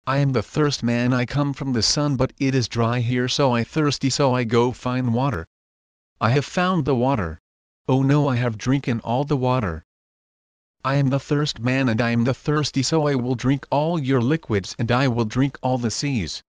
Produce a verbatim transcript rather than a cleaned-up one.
I am the thirst man. I come from the sun, but it is dry here, so I thirsty, so I go find water. I have found the water. Oh no, I have drinking all the water. I am the thirst man and I am the thirsty, so I will drink all your liquids and I will drink all the seas.